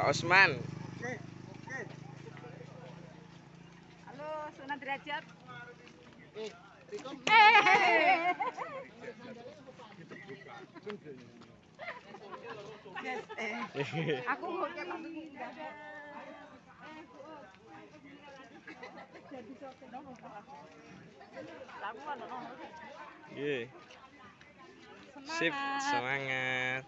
Pak Osman. Oke, oke. Halo, Sunan Derajat. Aku Ye. Sip, semangat.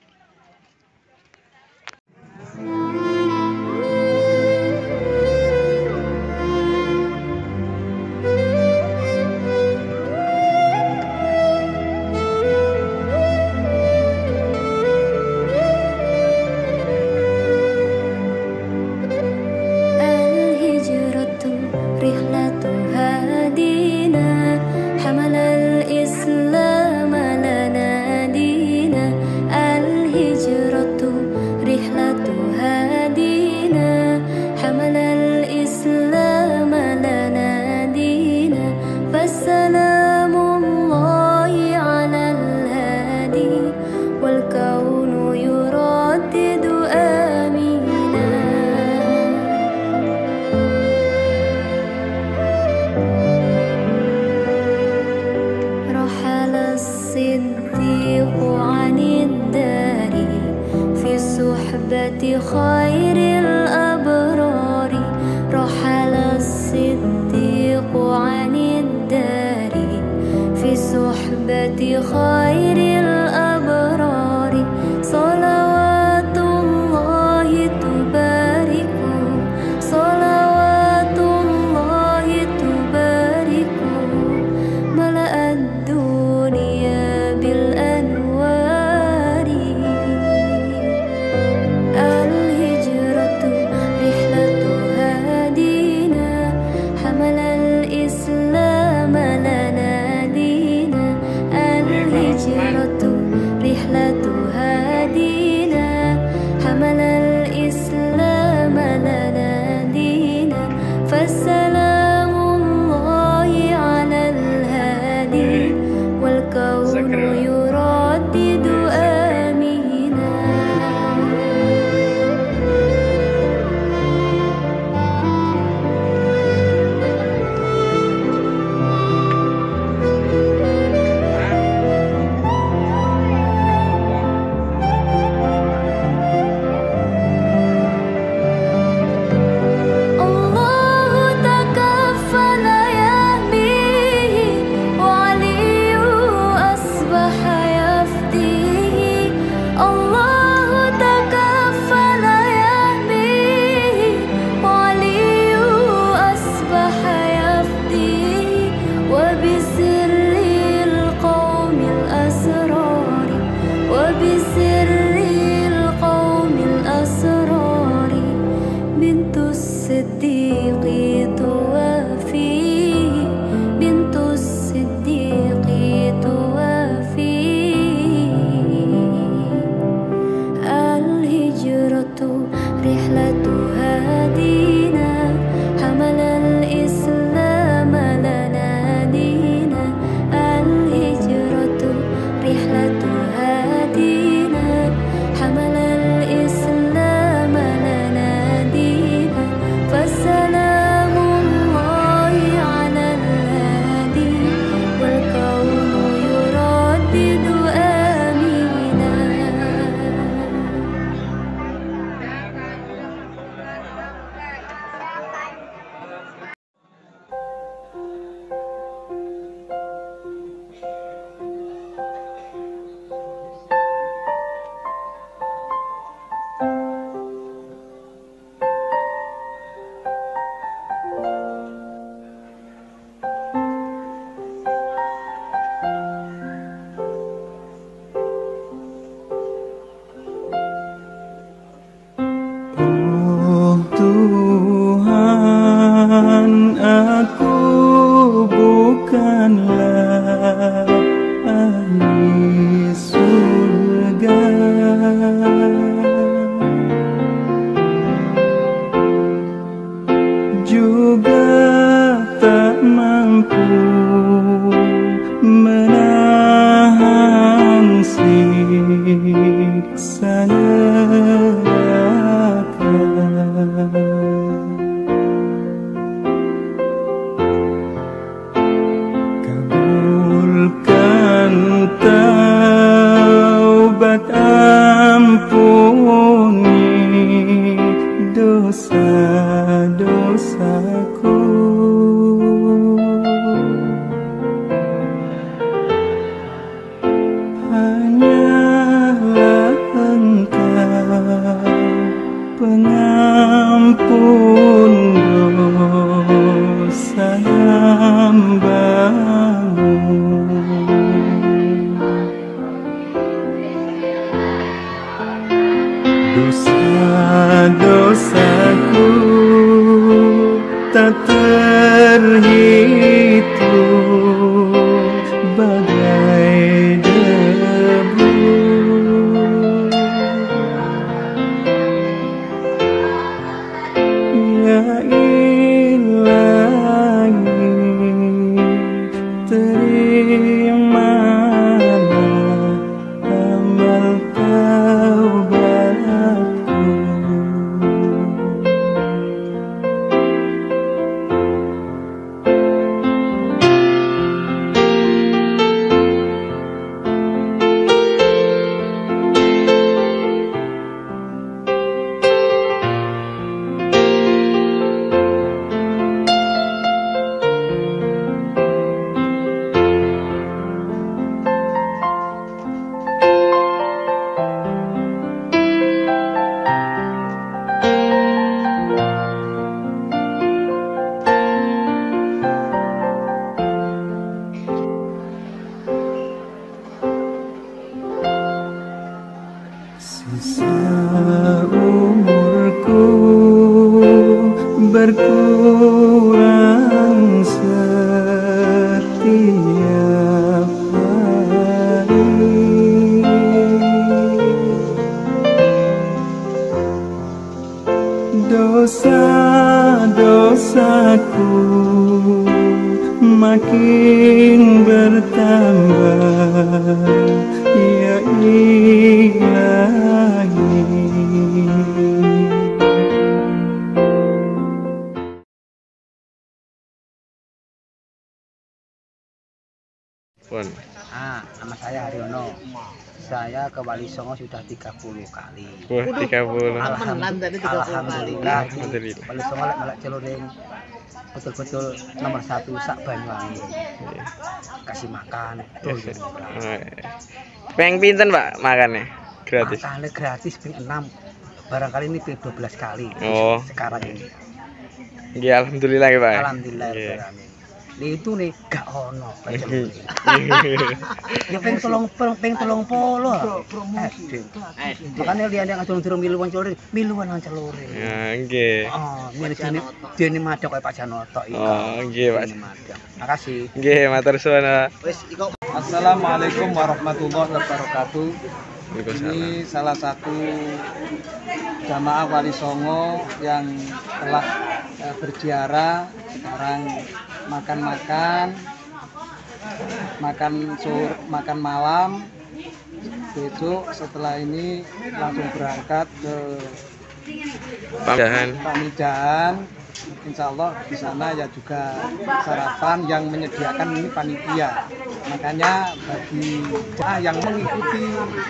خير الأبرار رحل الصديق عن الدار في صحبة خير الأبرار صلوات الله تبارك صلوات الله تبارك ملأ الدنيا بالأنوار الهجرة رحلة هادينا حمل الإسلام لنا دينا الهجرة رحلة هادينا حمل الإسلام لنا دينا فالسلام الله على الهادي والكون يردد آمينا فالسلام dosa-dosaku. Hanyalah Engkau pengampun dosa hamba-Mu. Dosa-dosaku tak terhitung bagai debu. Ya Ilahi, terimalah amal taubatku. Sisa umurku berkurang setiap hari. Dosa-dosaku makin bertambah, ya Ilahi. Pun. Nama saya Haryono. Saya ke Wali Songo sudah 30 kali. Wah, 30. Alhamdulillah. Alhamdulillah. Wali Songo lek celuring betul-betul nomor 1 sak Banyuwangi. Kasih makan, betul. Peng pinten, Pak, makannya? Gratis. Makannya gratis ping 6. Barangkali ini ping 12 kali. Oh. Sekarang ini. Ya, alhamdulillah ya, Pak. Alhamdulillah. Iya. Itu nih gak ono ya ping tolong polo makanya lihat yang ngajung durung miluan nang celuri Ya, nggih. oh dene madhok kaya Pak Janoto iki. Oh, nggih, Pak. Makasih. Nggih, matur suwun. Assalamualaikum warahmatullahi wabarakatuh. Waalaikumsalam. Ini salah satu jamaah Wali Songo yang telah berziarah. Sekarang makan malam. Besok setelah ini langsung berangkat ke Pamijahan. Insya Allah di sana ya juga sarapan yang menyediakan ini panitia. Makanya bagi jemaah yang mengikuti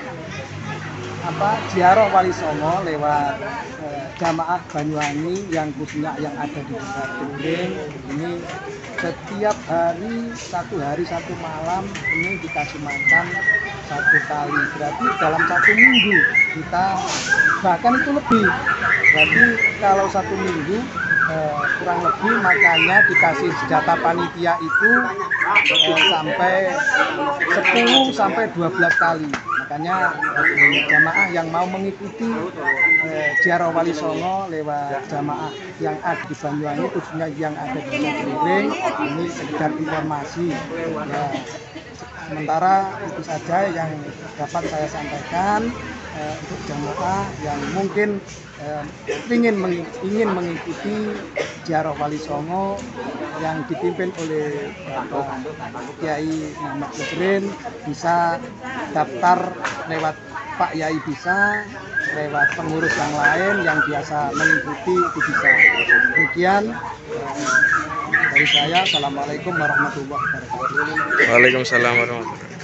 ziarah Wali Songo lewat jamaah Banyuwangi yang khususnya yang ada di Desa Celuring ini setiap hari satu malam ini dikasih makan 1 kali, berarti dalam 1 minggu kita bahkan itu lebih, berarti kalau 1 minggu kurang lebih makannya dikasih senjata panitia itu sampai 10 sampai 12 kali. Makanya jamaah yang mau mengikuti ziarah Wali Songo lewat jamaah yang ada di Banyuwangi khususnya yang ada di Desa Celuring ini sekedar informasi ya. Sementara itu saja yang dapat saya sampaikan untuk jamaah yang mungkin ingin mengikuti ziarah Wali Songo yang dipimpin oleh Bapak Kiai Muhammad Jibrin, bisa daftar lewat Pak Yai, bisa lewat pengurus yang lain yang biasa mengikuti itu bisa. Demikian dari saya. Assalamualaikum warahmatullahi wabarakatuh. Waalaikumsalam warahmatullahi wabarakatuh.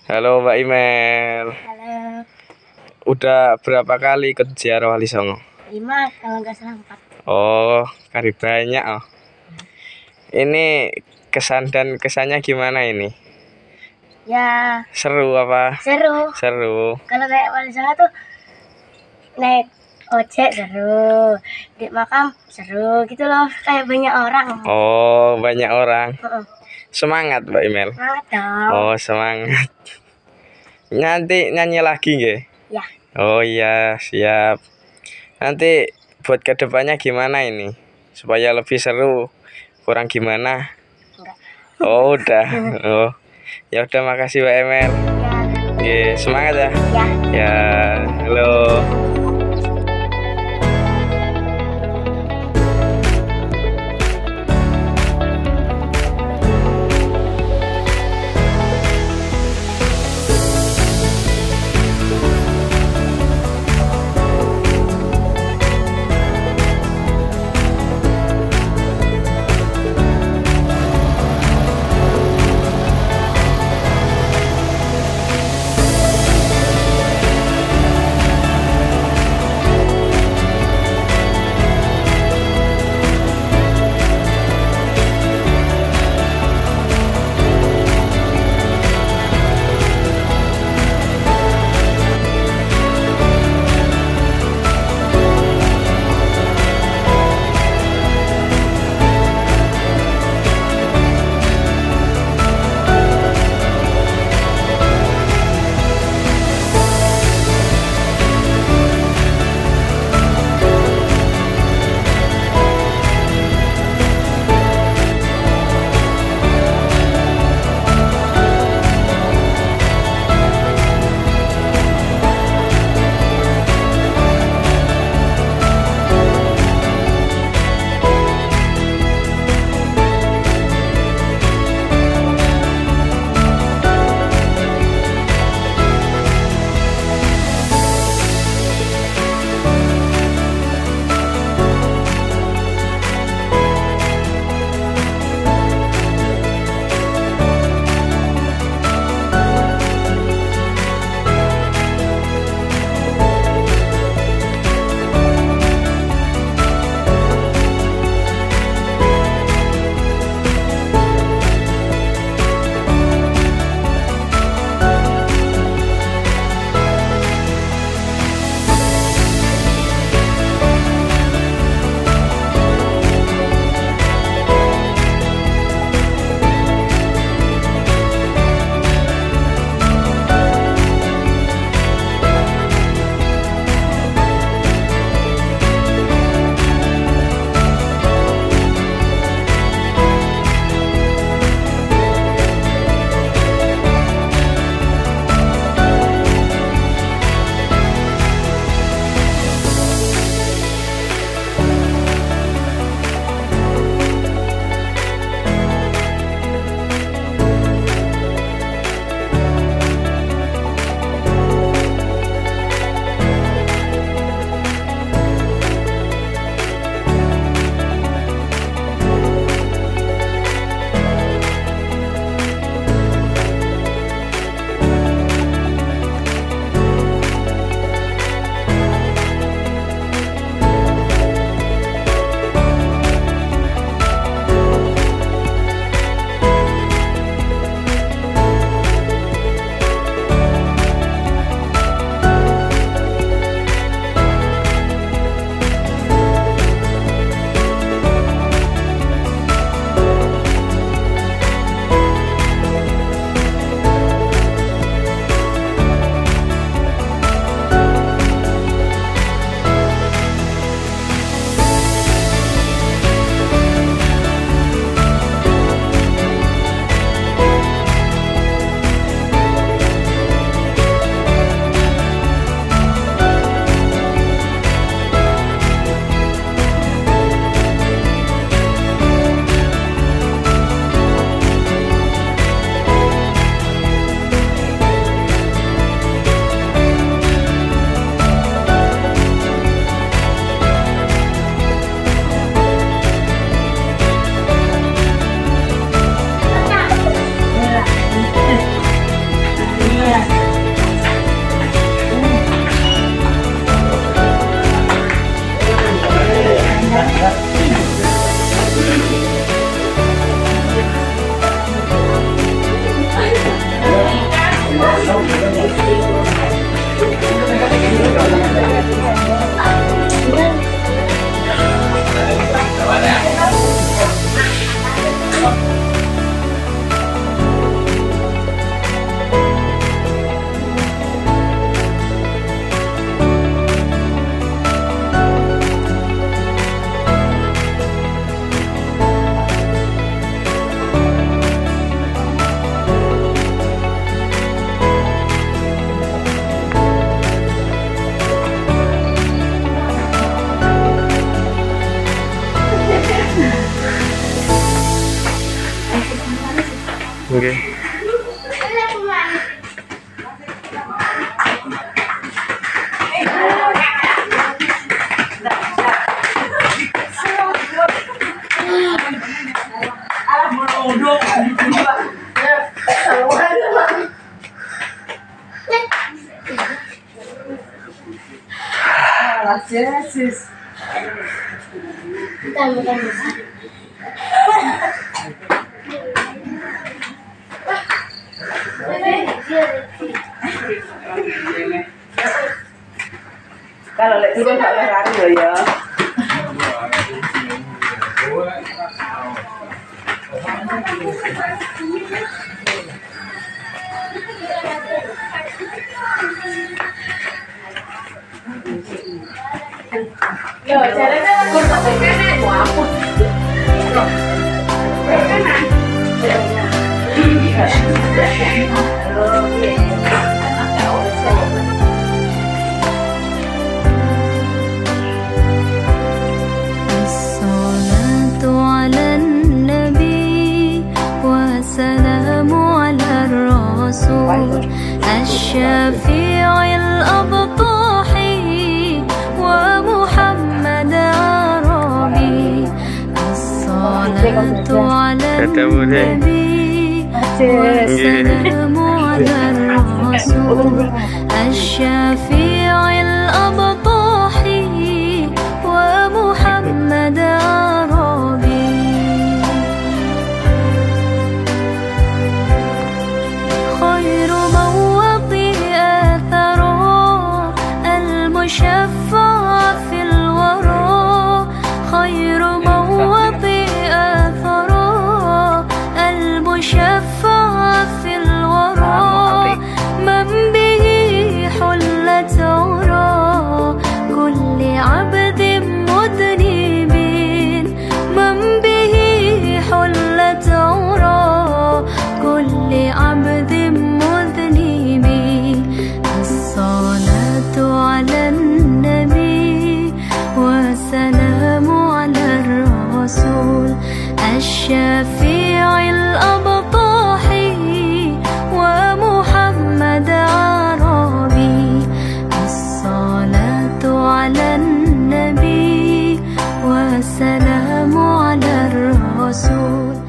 Halo Mbak Imel. Halo. Udah berapa kali ikut ziarah Wali Songo? 5 kalau nggak salah 4. Oh, kali banyak oh. Ini kesan dan kesannya gimana ini? Ya Seru apa? seru. Seru. Kalau kayak Wali Songo tuh naik ojek seru, di makam seru gitu loh, kayak banyak orang. Oh, banyak orang. Heeh. Semangat Mbak Imel. Semangat dong. Oh, semangat. Nanti nyanyi lagi nggih? Ya. Oh iya, siap. Nanti buat kedepannya gimana ini? Supaya lebih seru. Kurang gimana? Enggak. Oh, udah. Oh. Ya udah, makasih Mbak Emel. Ya. Oke, semangat ya. Ya. Ya, halo. Oke. Kalau lek turun gak lari lho ya. Yo, caranya aku tak kene mau aku. الصلاة على النبي والسلام على الرسول الشفيع الأبطحي ومحمد عربي الصلاة على النبي والسلام على الرسول الشفيع الأبطحي ومحمد عربي خير موطئ أثرا المشفع في الورى خير موطئ أثرا المشفع في الورى من به حلت عرى كل عبد مذنب من به حلت عرى كل عبد مذنب الصلاة على النبي والسلام على الرسول الشفيع الأبطحي ومحمد عربي الصلاة على النبي والسلام على الرسول